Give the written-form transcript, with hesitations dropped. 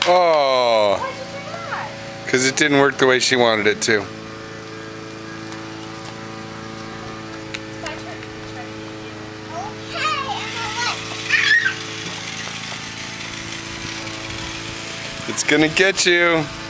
Oh, Why'd you do that? because it didn't work the way she wanted it to. My turn to try to get you. Okay, Emma, It's gonna get you.